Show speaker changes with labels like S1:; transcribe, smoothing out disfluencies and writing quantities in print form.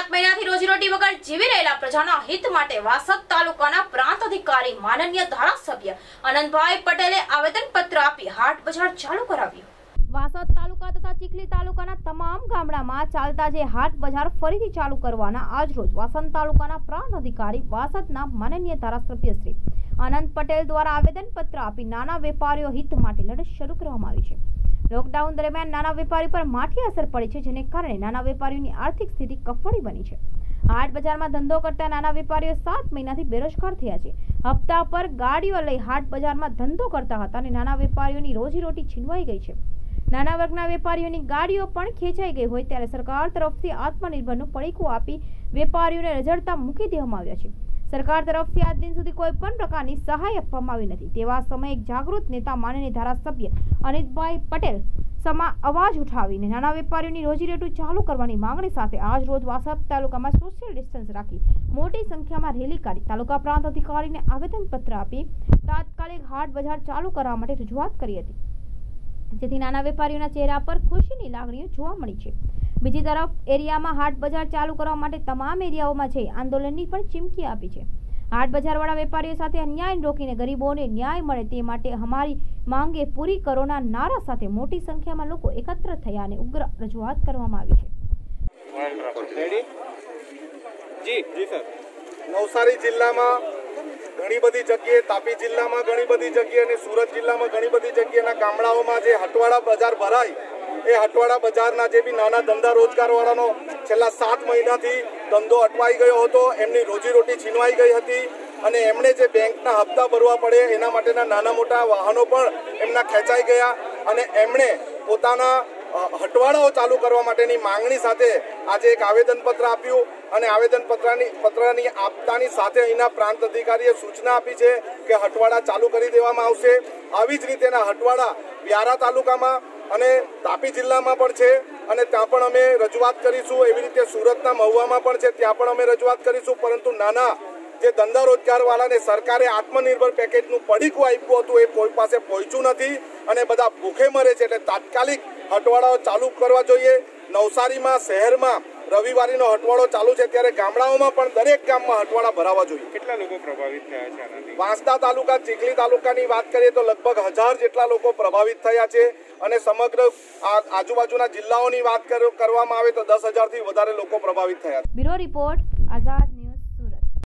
S1: 7 મહિનાથી રોજીરોટી વગર જીવી રહેલા પ્રજાના હિત માટે વાસદ તાલુકાના પ્રાંત અધિકારી માનનીય ધારાસભ્ય આનંદભાઈ પટેલે આવેદનપત્ર આપી હાટ બજાર ચાલુ કરાવ્યું। વાસદ તાલુકા તથા ચીખલી તાલુકાના તમામ ગામડામાં ચાલતા જે હાટ બજાર ફરીથી ચાલુ કરવાના આજરોજ વાસદ તાલુકાના પ્રાંત અધિકારી વાસદના માનનીય ધારાસભ્ય શ્રી આનંદ પટેલ દ્વારા આવેદનપત્ર આપી નાના વેપારીઓ હિત માટે લડત શરૂ કરવામાં આવી છે। लॉकडाउन दरमियान नाना वेपारी पर माठी असर पड़ी है, जेने कारणे नाना वेपारीओनी आर्थिक स्थिति कफोड़ी बनी है। हाट बजार में धंधो करता नाना वेपारीओ 7 महीनाथी बेरोजगार थया छे। हप्ता पर गाड़ीओ लई हाट बजार में धंधो करता हता अने नाना वेपारीओनी रोजीरोटी छीनवाई गई है। नाना वर्गना वेपारीओनी गाड़ीओ पण खेंचाई गई होय त्यारे सरकार तरफथी आत्मनिर्भरनुं पड़ीकું आपी वेपारीओने रजड़ता मूकी देवामां આવ્યા છે। सरकार तरफ से आज दिन सुधी कोई पण प्रकारनी सहाय आपवामां आवी नथी। तेवा समय एक जागृत नेता माननीय धारासभ्य अनिलभाई पटेल समा अवाज उठावीने नाना वेपारीओनी रोजीरोटी चालू करवानी मांगणी साथे आज रोज वासद तालुकामां सोशियल डिस्टन्स राखी मोटी संख्यामां रेली काढी तालुका प्रांत अधिकारीने आवेदनपत्र आपी तात्कालिक हाट बजार चालू करवा माटे रजूआत करी हती, जेथी नाना वेपारीओना चेहरा पर खुशीनी लागणीओ जोवा मळी छे। बीजी तरफ एरिया में हाट बजार चालू करवा माटे तमाम एरियाओं में जई आंदोलननी पण चीमकी आपी छे। हाट बजारवाळा वेपारीओ साथे अन्याय रोकीने गरीबोने न्याय मळे ते माटे अमारी मांगे पूरी करोना नारा साथे मोटी संख्या में लोको एकत्र थया अने उग्र रजूआत करवामां आवी छे।
S2: जी सर, नवसारी जिल्ला में घणी बधी जग्याए, तापी जिल्ला में घणी बधी जग्याए अने सूरत जिल्ला में घणी बधी जग्याएना गामडाओमां जे हटवाड़ा बजार भराय ए हटवाड़ा बजारना जे बी नाना धंधा रोजगारवाळानो छेल्ला 7 महीनाथी धंधो अटवाई गयो हतो, एमनी रोजीरोटी छीनवाई गई हती अने एमणे जे बेंकना हप्ता भरवा पड़े एना माटेना नाना मोटा वाहनो पण एमना खेंचाई गया अने एमणे पोताना हटवाड़ाओ चालू करवा माटेनी मांगणी साथे आज एक आवेदनपत्र आप्युं अने आवेदनपत्रनी आपतानी साथे अहींना प्रांत अधिकारीए सूचना आपी छे के हटवाड़ा चालू करी देवामां आवशे। आवी ज रीतेना हटवाड़ा व्यारा तालुकामां અને તાપી જિલ્લામાં પણ છે અને ત્યાં પણ અમે રજૂઆત કરીશું। એવી રીતે સુરતના મહુવામાં પણ છે, ત્યાં પણ અમે રજૂઆત કરીશું। પરંતુ નાના જે ધંધા રોજગારવાળાને સરકારે આત્મનિર્ભર પેકેજનું પડીકું આપ્યું હતું એ કોઈ પાસે પહોંચ્યું નથી અને બધા ભૂખે મરે છે, એટલે તાત્કાલિક હટવાડાઓ ચાલુ કરવા જોઈએ। નવસારીમાં શહેરમાં રવિવારીનો હટવાડો ચાલુ છે ત્યારે ગામડાઓમાં પણ દરેક ગામમાં હટવાડા ભરાવા જોઈએ।
S3: કેટલા લોકો પ્રભાવિત થયા છે આનાથી?
S2: વાંસદા તાલુકા ચીખલી તાલુકાની વાત કરીએ તો લગભગ 1000 જેટલા લોકો પ્રભાવિત થયા છે અને સમગ્ર આજુબાજુના જિલ્લાઓની વાત કરવામાં આવે તો 10,000 થી વધારે લોકો પ્રભાવિત થયા છે।
S1: બ્યુરો રિપોર્ટ આઝાદ